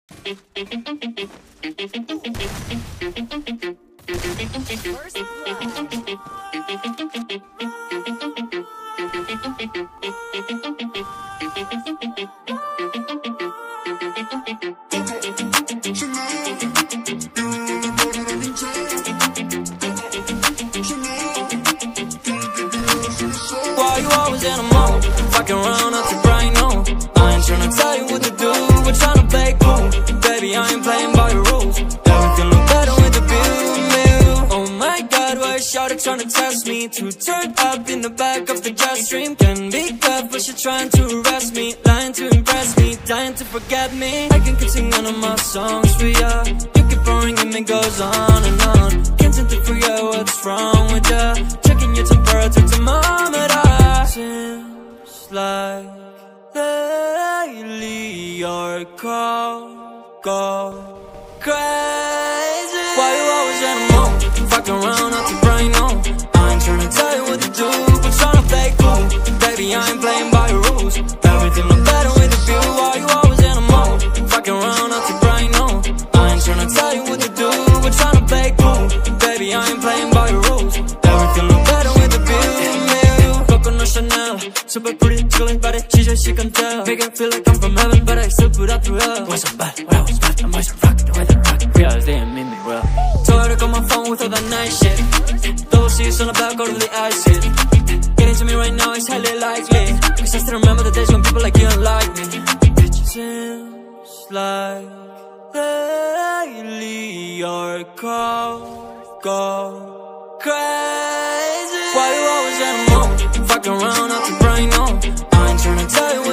Why you always in a mode? Fucking around up to bright, no. I ain't tryna tell you what to do, we're tryna play cool. Baby, I ain't playing by the rules. Everything look better with the view. Oh my god, why is shawty tryna test me? To turn up in the back of the jet stream. Can be good, but she trying to arrest me. Lying to impress me, dying to forget me. I can keep singing all my songs for ya. You keep boring and it goes on and on. Can't seem to forget what's wrong with ya. Checking your temperature thermometer. Seems like lately your call go crazy. Why you always in a mode? Fucking around up to brain, no. I ain't tryna tell you what to do, but tryna play cool. Baby, I ain't playing by the rules. Everything look better with the view. Why you always in a mode? Fucking around up to brain, no. I ain't tryna tell you what to do, but tryna play cool. Baby, I ain't playing by the rules. Everything look better with the view. Coconut Chanel, super pretty, tickling body, she just she can tell. Make it feel like I'm from heaven, but I still put up through hell. Was so bad, when I was bad, I'm always rock the way they rock. Realize they ain't mean me well. Told her to call my phone with all that nice shit. Double C's on the back, go to the acid. Getting to me right now is highly likely, cause I still remember the days when people like you don't like me. Seems like lately your call go crazy. Why you always in a mode? Fucking around up to brain, no. I ain't tryna tell you